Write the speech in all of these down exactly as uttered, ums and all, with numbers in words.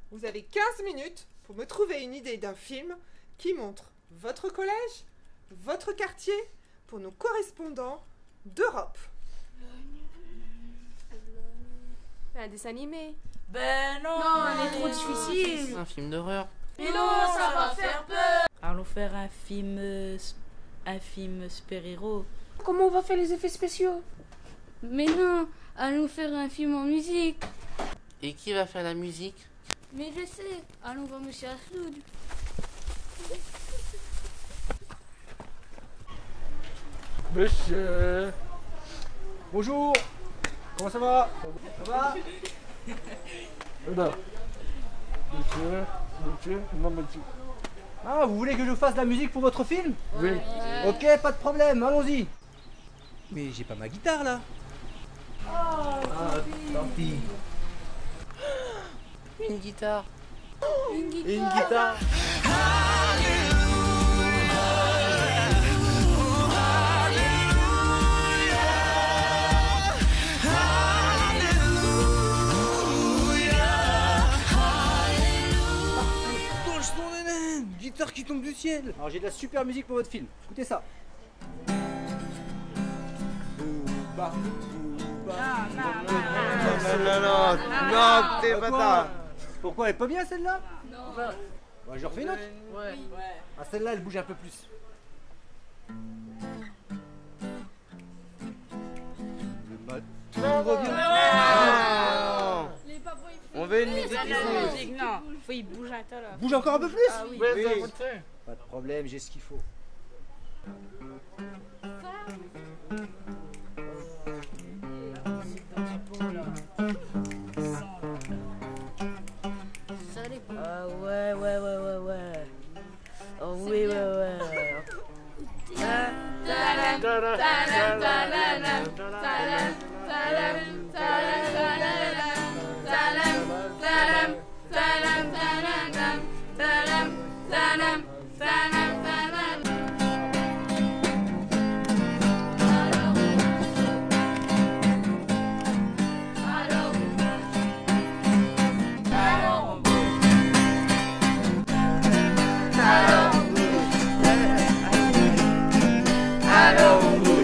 Vous avez quinze minutes pour me trouver une idée d'un film qui montre votre collège, votre quartier, pour nos correspondants d'Europe. Un dessin animé. Ben non, Non, elle est trop difficile. Un film d'horreur. Mais non, ça va faire peur. Allons faire un film, euh, un film super-héros. Comment on va faire les effets spéciaux? Mais non, allons faire un film en musique. Et qui va faire la musique? Mais je sais, allons voir Monsieur Asloud. Monsieur. Bonjour. Comment ça va? Ça va? Non. Monsieur, monsieur, non monsieur. Ah, vous voulez que je fasse de la musique pour votre film? Oui. Ok, pas de problème, allons-y. Mais j'ai pas ma guitare là. Ah, tant pis. Une guitare. Une guitare. Et une guitare. Guitare qui tombe du ciel. Alors j'ai de la super musique pour votre film. Écoutez ça. Booba, booba. Non, non, non, non, t'es pas ça. Pourquoi elle est pas bien celle-là? Non. Bah, je refais une autre. Ouais. Ah, celle-là elle bouge un peu plus. Le matin revient. Non. Les papas, ils On veut une musique qui bouge. Musique, non. Faut y bouger un peu là. Bouge encore un peu plus. Ah oui. Oui. Pas de problème, j'ai ce qu'il faut. Ça dépend. Ah ouais, ouais, ouais, ouais, ouais. Oh oui, ouais, ouais. Ah, Tadam, tadam, tadam, tadam, tadam, tadam, tadam, tadam, tadam, tadam, tadam, tadam, tadam, tadam. Alors, alors, alors, alors, on bouge.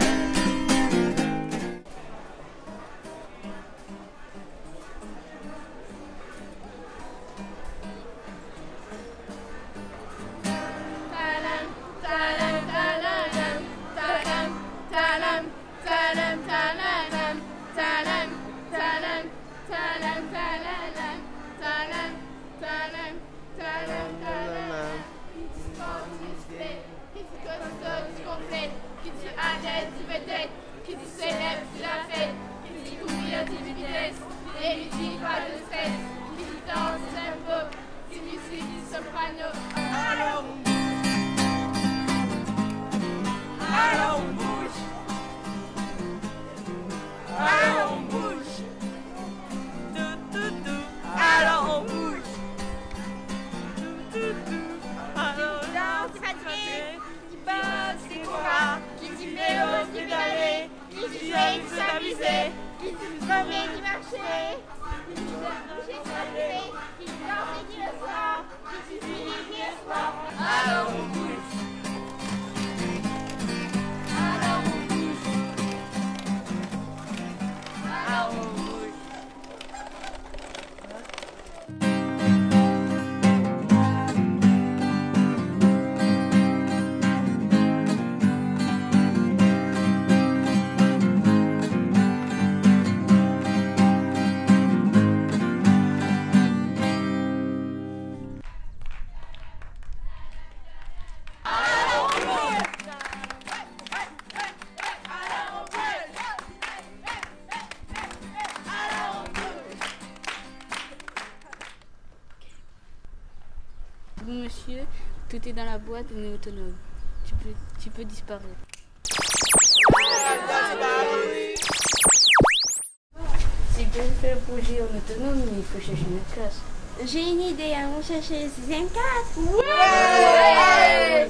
Tadam, tadam, tadam, tadam, tadam, tadam, tadam, tadam, tadam, tadam, tadam, tadam, tadam, tadam, tadam. Qui dit sport, dit sport, qui dit costaud, dit complet, qui dit adepte, dit vedette, qui dit célèbre, dit la fête, qui dit courir, dit vitesse, et lui dit pas de stress, qui dit danse, tempo, qui dit si, dit soprano. Alors on bouge. Alors on bouge. Alors on bouge. Alors on bouge. Alors qui fatigué, qui passe, qui courra, qui dit vélo, qui balai, qui dit jouer, qui s'amuser, qui dit sommer, qui marcher, qui dit bouger, s'allumer, qui dit danser, qui le soir, qui dit finir, qui le soir. Alors on bouge. Alors on bouge. Alors on bouge. Bon monsieur, tout est dans la boîte, on est autonome. Tu peux, tu peux disparaître. C'est bien de faire bouger en autonome, mais il faut chercher une classe. J'ai une idée, allons chercher le sixième classe. Ouais.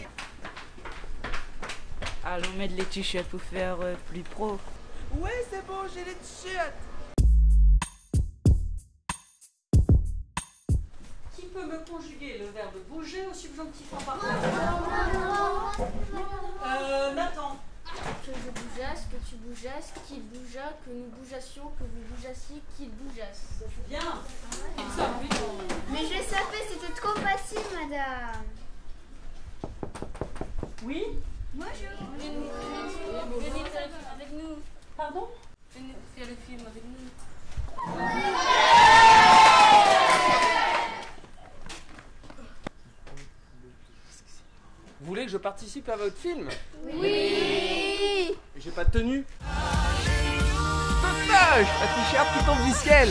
allons mettre les t-shirts pour faire euh, plus pro. Ouais, c'est bon, j'ai les t-shirts. me conjuguer le verbe bouger au subjonctif imparfait? Euh, Nathan. Que je bougeasse, que tu bougeasses, qu'il bougea, que nous bougeassions, que vous bougeassiez, qu'il bougeasse. Bien. Mais je savais, c'était trop facile, madame. Oui. Bonjour. Venez faire le film avec nous. Pardon? Venez faire le film avec nous. Vous voulez que je participe à votre film? Oui. J'ai pas de tenue. Totage! Un t-shirt qui tombe du ciel!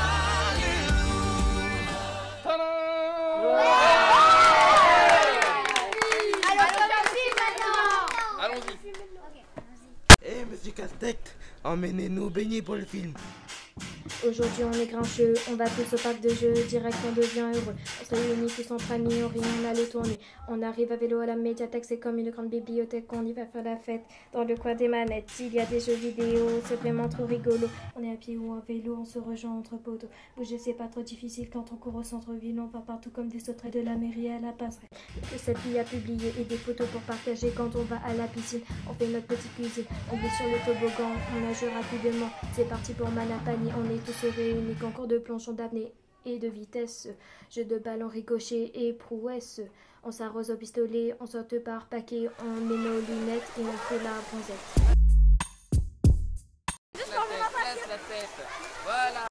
Allons-y. Eh, monsieur Casse-Tête, emmenez-nous baigner pour le film. Aujourd'hui on est grincheux, on va tous au parc de jeux, direct on devient heureux. On se réunit tous entre amis, on rit, on a les tournées. On arrive à vélo à la médiathèque, c'est comme une grande bibliothèque, on y va faire la fête. Dans le coin des manettes, il y a des jeux vidéo, c'est vraiment trop rigolo. On est à pied ou en vélo, on se rejoint entre poteaux. Bouger c'est pas trop difficile quand on court au centre-ville, on va partout comme des sauterelles de la mairie à la passerelle. Que cette fille a publié et des photos pour partager quand on va à la piscine. On fait notre petite cuisine, on glisse sur le toboggan, on nage rapidement. C'est parti pour Manapani, on est tous réunis, concours de plongeon d'apnée et de vitesse, jeu de ballon ricochet et prouesse. On s'arrose au pistolet, on saute par paquet, on met nos lunettes et on fait la bronzette. Laisse la tête, laisse la tête. Voilà.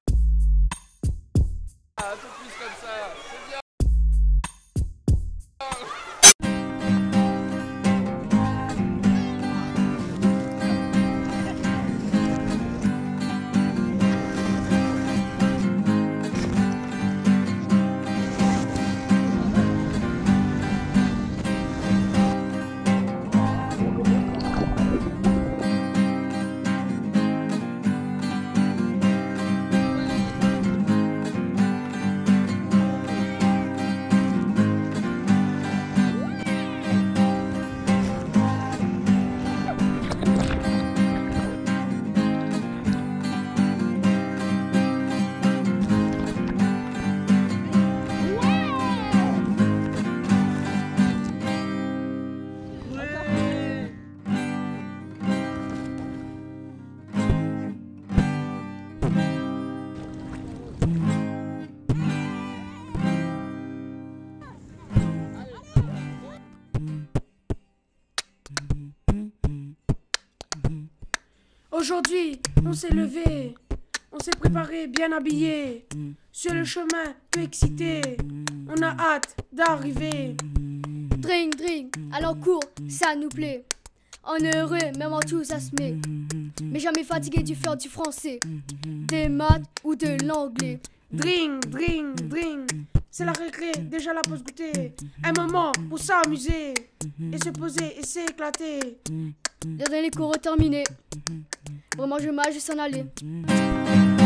Un peu plus comme ça. C'est bien. Aujourd'hui, on s'est levé, on s'est préparé, bien habillé. Sur le chemin, peu excité, on a hâte d'arriver. Drink, drink, alors cours, ça nous plaît. On est heureux, même en tout ça se met. Mais jamais fatigué du faire du français, des maths ou de l'anglais. Drink, drink, drink, c'est la récré, déjà la pause goûter. Un moment pour s'amuser et se poser et s'éclater. Les derniers cours terminés. Vraiment, je m'en vais s'en aller.